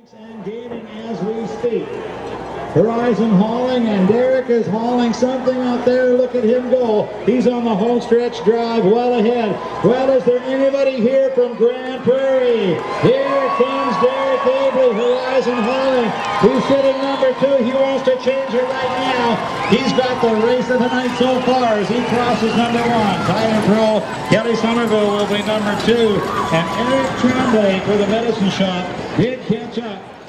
And gaining as we speak. Horizon hauling, and Derek is hauling something out there. Look at him go. He's on the home stretch drive well ahead. Well, is there anybody here from Grand Prairie? Here comes Derek Aebly, Horizon hauling. He's sitting number 2. He wants to change it right now. He's got the race of the night so far as he crosses number 1. Tire Pro, Kelly Somerville will be number 2. And Eric Tremblay for the Medicine Shop did catch up.